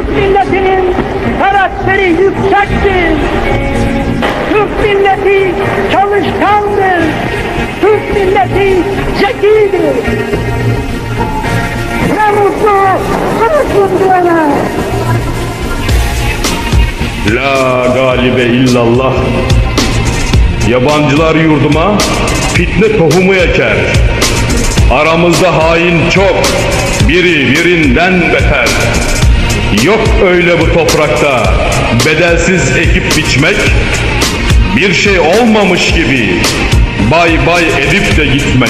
Türk milletinin karakteri yüksektir. Türk milleti çalışkandır. Türk milleti zekidir. Ne mutlu konuşun diyene. La galibe illallah. Yabancılar yurduma fitne tohumu eker. Aramızda hain çok, biri birinden beter. Yok öyle bu toprakta bedelsiz ekip biçmek, bir şey olmamış gibi bay bay edip de gitmek.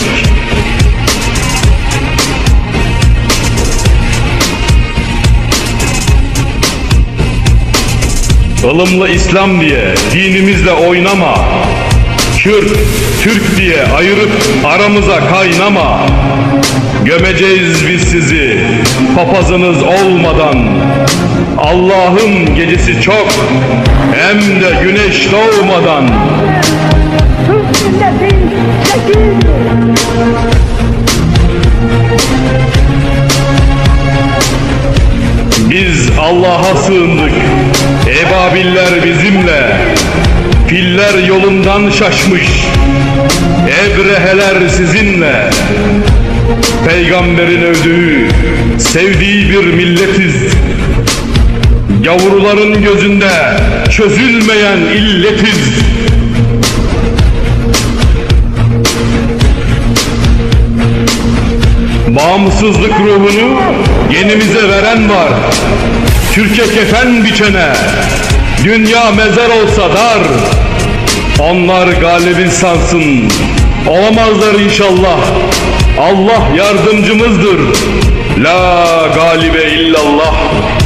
Ilımlı İslam diye dinimizle oynama. Kürt, Türk diye ayırıp aramıza kaynama. Gömeceğiz biz sizi papazınız olmadan. Allah'ın gecesi çok, hem de güneş doğmadan. Türk milleti zekidir. Biz Allah'a sığındık, ebabiller bizimle. Filler yolundan şaşmış, ebreheler sizinle. Peygamberin övdüğü, sevdiği bir milletiz. Yavruların gözünde çözülmeyen illetiz. Bağımsızlık ruhunu genimize veren var. Türkiye kefen biçene, dünya mezar olsa dar. Onlar galibin sansın, olamazlar inşallah. Allah yardımcımızdır. La galibe illallah.